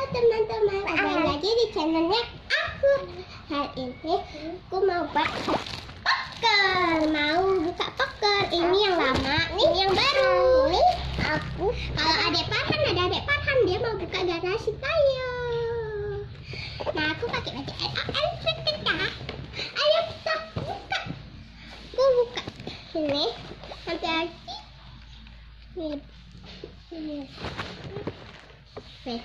teman-teman, kembali lagi di channelnya aku. Hari ini aku mau buat popcorn, mau buka popcorn. Ini yang lama, ini yang baru. Ini aku. Kalau ada adik Farhan dia mau buka garasi tayo. Nah aku pakai baju LLPTK. Ayo kita buka. Aku buka ini nanti lagi. Ini. Oke.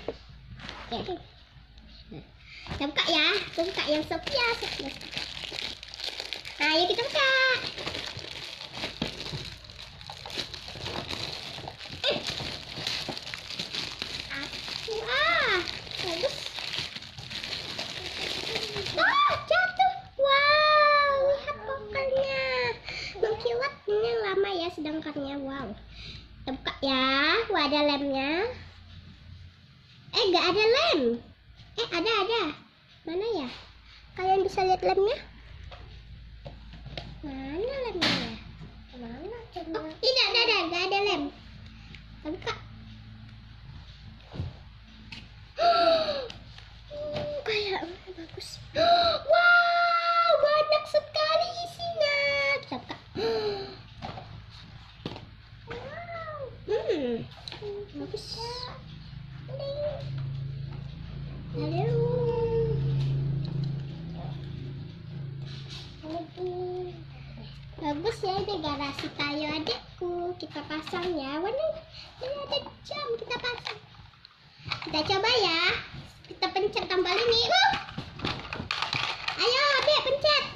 Kita buka ya. Kita buka yang Sophia. Nah, ayo kita buka. Wah, bagus. Oh, jatuh. Wow, lihat popcornnya. Mengkilat ini yang lama ya sedangkannya. Wow. Kita buka ya. Wah, ada lemnya. Nggak ada lem. Ada. Mana ya? Kalian bisa lihat lemnya? Mana lemnya ya? Mana? Oh, tidak ada lem. Kita buka. Kayaknya bagus. Wow, banyak sekali isinya. Kita buka. Wow. Bagus. Halo. Bagus ya, ini garasi tayo adikku. Kita pasang ya. Warna ini ada jam, kita pasang. Kita coba ya. Kita pencet tombol ini. Ayo adek pencet.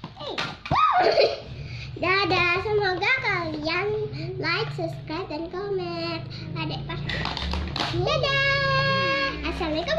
Dadah, semoga kalian like, subscribe, dan komen. Adek Farhan. Dadah. Assalamualaikum.